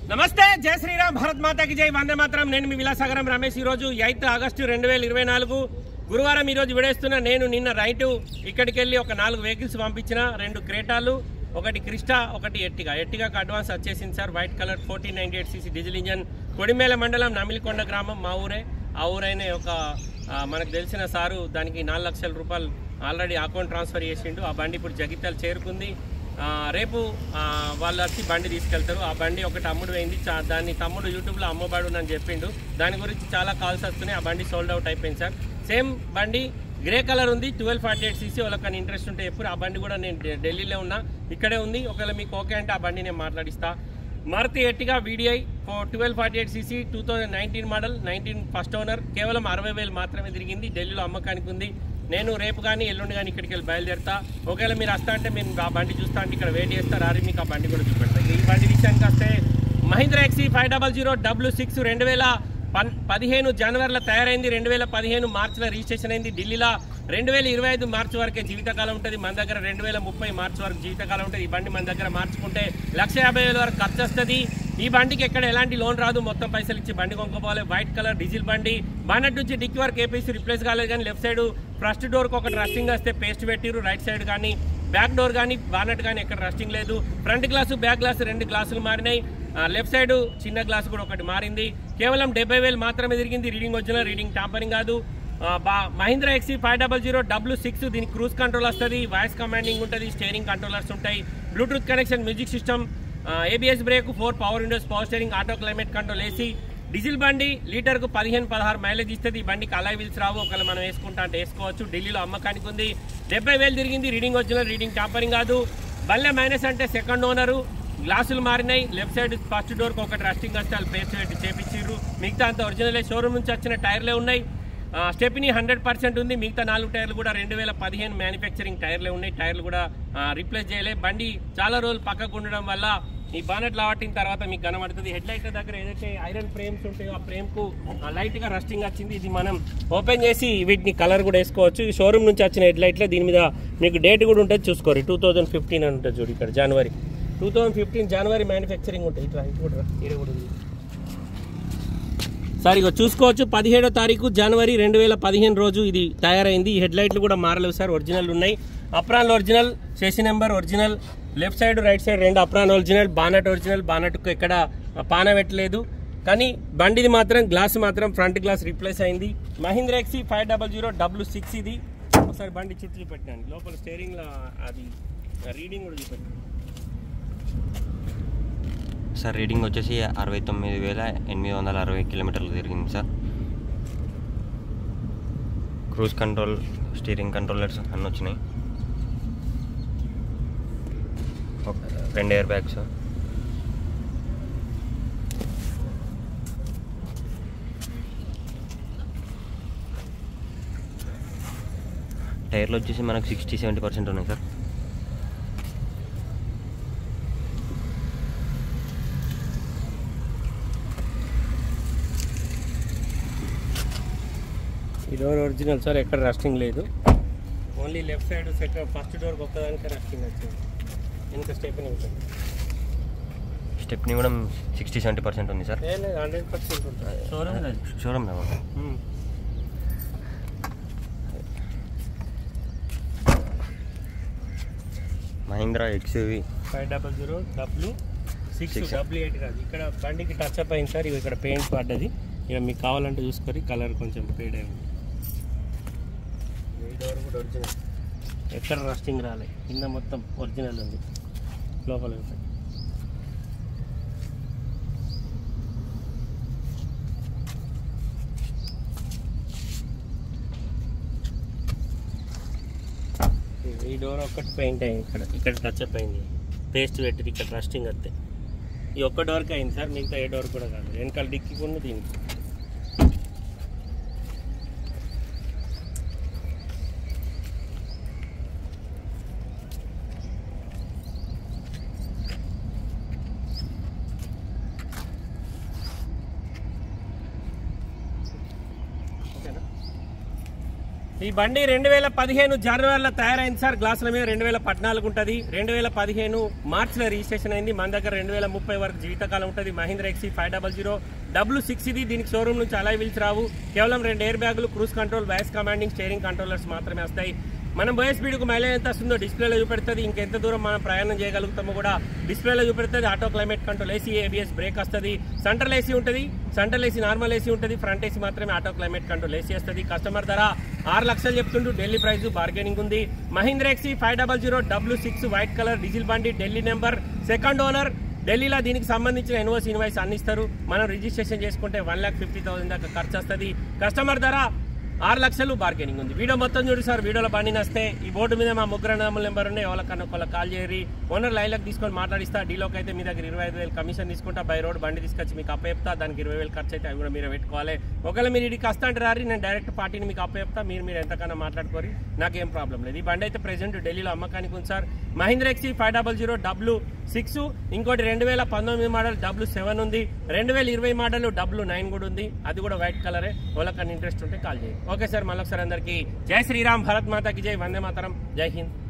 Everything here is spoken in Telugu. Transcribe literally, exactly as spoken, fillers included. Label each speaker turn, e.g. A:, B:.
A: నమస్తే, జై శ్రీరామ్, భారత్ మాతాకి జై, వందే మాతరం. నేను మీ విలాసాగరం రమేష్. ఈరోజు ఎయిత్ ఆగస్టు రెండు వేల ఇరవై నాలుగు గురువారం ఈరోజు విడేస్తున్నా. నేను నిన్న రైటు ఇక్కడికి వెళ్ళి ఒక నాలుగు వెహికల్స్ పంపించిన. రెండు క్రేటాలు, ఒకటి క్రిస్టా, ఒకటి ఎట్టిగా. ఎట్టిగాకు అడ్వాన్స్ వచ్చేసింది sir. White colour fourteen ninety eight CC diesel engine. Kodimela మండలం నమిలికొండ గ్రామం, మా ఊరే. ఆ ఊరైన ఒక మనకు తెలిసిన సారు దానికి నాలుగు లక్షల రూపాయలు ఆల్రెడీ అకౌంట్ ట్రాన్స్ఫర్ చేసిండు. ఆ బండి ఇప్పుడు జగిత్యాల చేరుకుంది. రేపు వాళ్ళు వచ్చి బండి తీసుకెళ్తారు. ఆ బండి ఒకటి అమ్ముడు అయింది. దాన్ని తమ్ముడు యూట్యూబ్లో అమ్మబడు అని చెప్పిండు. దాని గురించి చాలా కాల్స్ వస్తున్నాయి. ఆ బండి సోల్డ్ అవుట్ అయిపోయింది సార్. సేమ్ బండి గ్రే కలర్ ఉంది, ట్వెల్వ్ ఫార్టీ ఎయిట్ సీసీ. వాళ్ళకి ఇంట్రెస్ట్ ఉంటే ఎప్పుడు ఆ బండి కూడా నేను ఢిల్లీలో ఉన్నా, ఇక్కడే ఉంది. ఒకవేళ మీకు ఓకే అంటే ఆ బండి నేను మాట్లాడిస్తా. Maruti Ertiga VDI twelve forty eight CC two thousand nineteen model, nineteen first owner. కేవలం అరవై వేలు మాత్రమే తిరిగింది. ఢిల్లీలో అమ్మకానికి ఉంది. నేను రేపు కానీ ఎల్లుండి కానీ ఇక్కడికి వెళ్ళి బయలుదేరుతా. ఒకవేళ మీరు వస్తా అంటే మీరు ఆ బండి చూస్తా అంటే ఇక్కడ వెయిట్ చేస్తారు. ఆరి మీకు ఆ బండి కూడా చూపెడతా. ఈ బండి విషయానికి వస్తే Mahindra XUV five double zero W six రెండు వేల పన్ పదిహేను జనవరిలో తయారైంది. రెండు వేల పదిహేను మార్చిలో రిజిస్ట్రేషన్ అయింది. ఢిల్లీలో రెండు వేల ఇరవై ఐదు మార్చి వరకే జీవితకాలం ఉంటుంది. మన దగ్గర రెండు వేల ముప్పై మార్చి వరకు జీవితకాలం ఉంటుంది. ఈ బండి మన దగ్గర మార్చుకుంటే లక్ష యాభై వేల వరకు ఖర్చు వస్తుంది. ఈ బండికి ఎక్కడ ఎలాంటి లోన్ రాదు. మొత్తం పైసలు ఇచ్చి బండి కొనుక్కోవాలి. వైట్ కలర్ డీజిల్ బండి. బానెట్ నుంచి డిక్కి వరకు ఏపీసీ రిప్లేస్ కాలేదు. కానీ లెఫ్ట్ సైడ్ ఫస్ట్ డోర్కి ఒకటి రస్టింగ్ వస్తే పేస్ట్ పెట్టిరు. రైట్ సైడ్ కానీ బ్యాక్ డోర్ కానీ బానెట్ కానీ ఎక్కడ రస్టింగ్ లేదు. ఫ్రంట్ గ్లాసు బ్యాక్ గ్లాసు రెండు గ్లాసులు మారినాయి. లెఫ్ట్ సైడ్ చిన్న గ్లాసు కూడా ఒకటి మారింది. కేవలం డెబ్బై వేలు మాత్రమే తిరిగింది. రీడింగ్ ఒరిజినల్, రీడింగ్ టాంపరింగ్ కాదు. Mahindra XUV five double zero W six దీనికి క్రూజ్ కంట్రోల్ వస్తుంది, వాయిస్ కమాండింగ్ ఉంటుంది, స్టీరింగ్ కంట్రోలర్స్ ఉంటాయి, Bluetooth connection, music system, ABS brake, four power windows, power steering, auto climate control, AC. Diesel బండి లీటర్కు పదిహేను పదహారు మైలేజ్ ఇస్తుంది. ఈ బండికి అలాయ్ వీల్స్ రావు. ఒకవేళ మనం వేసుకుంటా అంటే వేసుకోవచ్చు. ఢిల్లీలో అమ్మకానికి ఉంది. డెబ్బై వేలు తిరిగింది. రీడింగ్ ఒరిజినల్, రీడింగ్ టాంపరింగ్ కాదు. బల్లె మైనస్ అంటే సెకండ్ ఓనరు. గ్లాసులు మారినాయి. లెఫ్ట్ సైడ్ ఫస్ట్ డోర్కి ఒకటి రస్టింగ్ వస్తే వాళ్ళు పేస్ట్ పెట్టి చేపించారు. మిగతా అంతా ఒరిజినలే. షోరూమ్ నుంచి వచ్చిన టైర్లే ఉన్నాయి. స్టెప్నీ హండ్రెడ్ పర్సెంట్ ఉంది. మిగతా నాలుగు టైర్లు కూడా రెండు వేల పదిహేను మ్యానుఫ్యాక్చరింగ్ టైర్లే ఉన్నాయి. టైర్లు కూడా రీప్లేస్ చేయలే. బండి చాలా రోజులు పక్కకు ఉండడం వల్ల ఈ బానెట్ లావట్టిన తర్వాత మీకు కనబడుతుంది. హెడ్ లైట్ దగ్గర ఏదైతే ఐరన్ ఫ్రేమ్స్ ఉంటాయో ఆ ఫ్రేమ్కు లైట్గా రస్టింగ్ వచ్చింది. ఇది మనం ఓపెన్ చేసి వీటిని కలర్ కూడా వేసుకోవచ్చు. ఈ షోరూమ్ నుంచి వచ్చిన హెడ్ లైట్లే. దీని మీద మీకు డేట్ కూడా ఉంటుంది, చూసుకోరు. టూ థౌజండ్ ఫిఫ్టీన్ అని ఉంటుంది చూడు. ఇక్కడ జనవరి టూ థౌజండ్ ఫిఫ్టీన్ జనవరి మ్యానుఫ్యాక్చరింగ్ ఉంటుంది. ఇట్లా ఇది కూడా ఇది కూడా ఉంది సార్. ఇక చూసుకోవచ్చు. పదిహేడో తారీఖు జనవరి రెండు వేల పదిహేను రోజు ఇది తయారైంది. ఈ హెడ్ లైట్లు కూడా మారలేవు సార్, ఒరిజినల్ ఉన్నాయి. అప్రాన్ ఒరిజినల్, చేసి number original, left side right side రెండు అప్రాన్ ఒరిజినల్, బానెట్ ఒరిజినల్. బానెట్కు ఎక్కడ పాన పెట్టలేదు. కానీ బండిది మాత్రం గ్లాస్ మాత్రం ఫ్రంట్ గ్లాస్ రీప్లేస్ అయింది. Mahindra XUV five double zero W six ఇది. ఒకసారి బండి చుట్టూ చూపెట్టాను. లోపల స్టీరింగ్లో అది రీడింగ్ కూడా చూపెట్టాను
B: సార్. రీడింగ్ వచ్చేసి అరవై తొమ్మిది వేల ఎనిమిది వందల అరవై కిలోమీటర్లు తిరిగింది sir. Cruise control, steering controllers అన్నీ వచ్చినాయి. రెండు ఎయిర్ బ్యాగ్స్. టైర్లు వచ్చేసి మనకు సిక్స్టీ సెవెంటీ పర్సెంట్ ఉన్నాయి సార్.
A: ఈ డోర్ ఒరిజినల్ సార్, ఎక్కడ రస్టింగ్ లేదు. Only left side second first డోర్కి ఒక్కదానికి రస్టింగ్ వచ్చింది. ఇంకా స్టెప్నీ ఉంటుంది.
B: స్టెప్నీ కూడా సిక్స్టీ సెవెంటీ పర్సెంట్ ఉంది సార్.
A: హండ్రెడ్ పర్సెంట్ ఉంటుంది. Showroom
B: showroom Mahindra XUV
A: five double zero W six W eight కాదు. ఇక్కడ బండికి టచ్ అప్ అయింది సార్. ఇవి ఇక్కడ పెయింట్ పడ్డది. ఇక మీకు కావాలంటే చూసుకొని కలర్ కొంచెం ఫేడ్ అయింది. ఈ డోర్ కూడా ఒరిజినల్, ఎక్కడ రస్టింగ్ రాలే. కింద మొత్తం ఒరిజినల్ ఉంది. లోపల ఈ డోర్ ఒక్కటి పెయింట్ అయింది. ఇక్కడ ఇక్కడ టచ్ అప్ అయింది. పేస్ట్ పెట్టి ఇక్కడ రస్టింగ్ వస్తే ఈ ఒక్క డోర్కి అయింది సార్. మిగతా ఏ డోర్ కూడా కాదు. వెనకాల డిక్కి కూడా దీనికి ఈ బండి రెండు వేల పదిహేను జనవరిలో తయారైంది సార్. గ్లాసుల మీద రెండు వేల పద్నాలుగు ఉంటుంది. రెండు వేల పదిహేను మార్చిలో రిజిస్ట్రేషన్ అయింది. మన దగ్గర రెండు వేల ముప్పై వరకు జీవితకాలం ఉంటుంది. Mahindra XUV five double zero W six ఇది. దీనికి షోరూమ్ నుంచి అలా వీల్స్ రావు. కేవలం రెండు ఎయిర్ బ్యాగులు, cruise control, voice commanding, steering controllers మాత్రమే వస్తాయి. మనం పోయే స్పీడ్కు మైలేజ్ ఎంత వస్తుందో డిస్ప్లేలో చూపెడుతుంది. ఇంకెంత దూరం మనం ప్రయాణం చేయగలుగుతామో కూడా డిస్ప్లేలో చూపెడుతుంది. Auto climate control, AC, ABS brake వస్తుంది. సెంట్రల్ ఏసీ ఉంటుంది, సెంట్రల్ ఏసీ, నార్మల్ ఏసీ ఉంటుంది. ఫ్రంట్ ఏసీ మాత్రమే ఆటో క్లైమేట్ కంట్రోల్ ఏసీ వస్తుంది. కస్టమర్ ధర ఆరు లక్షలు చెప్తుంటూ ఢిల్లీ ప్రైస్ బార్గెనింగ్ ఉంది. Mahindra XUV five double zero W six white colour diesel బండి, ఢిల్లీ నెంబర్, సెకండ్ ఓనర్. ఢిల్లీలో దీనికి సంబంధించిన ఎన్ఓసి ఇన్వాయిస్ అన్ని ఇస్తారు. మనం రిజిస్ట్రేషన్ చేసుకుంటే వన్ ల్యాక్ ఫిఫ్టీ థౌసండ్ దాకా ఖర్చు వస్తుంది. కస్టమర్ ధర ఆరు లక్షలు బార్గెనింగ్ ఉంది. వీడియో మొత్తం చూడు సార్. వీడియోలో బండి నస్తే ఈ బోర్డు మీద మా ముగ్గురు అన్నదమ్ముల నెంబర్ ఉన్నాయి. ఎవరికన్నా ఒకళ్ళ కాల్ చేయరి. ఓనర్ లైన్లకు తీసుకొని మాట్లాడిస్తా. డీలోకి అయితే మీ దగ్గర ఇరవై ఐదు వేలు కమిషన్ తీసుకుంటా. బై రోడ్ బండి తీసుకొచ్చి మీకు అప్ప చెప్తా. దానికి ఇరవై వేలు ఖర్చు అయితే అవి కూడా మీరు పెట్టుకోవాలి. ఒకవేళ మీరు ఇడికి వస్తా అంటే రారి, నేను డైరెక్ట్ పార్టీని మీకు అప్ప చెప్తా. మీరు మీరు ఎంతకన్నా మాట్లాడుకోరి, నాకేం ప్రాబ్లం లేదు. ఈ బండి అయితే ప్రెసెంట్ ఢిల్లీలో అమ్మకానికి ఉంది sir. Mahindra XUV five double zero W six, ఇంకోటి రెండు వేల పంతొమ్మిది మోడల్ డబ్ల్యూ సెవెన్ ఉంది. రెండు వేల ఇరవై మోడల్ డబ్ల్యూ నైన్ కూడా ఉంది. అది కూడా వైట్ కలరే. వాళ్ళకన్నా ఇంట్రెస్ట్ ఉంటే కాల్ చేయండి. ఓకే సార్, మళ్ళొకసారి అందరికీ జై శ్రీరామ్, భారత్ మాతాకి జై, వందే మాతరం, జై హింద్.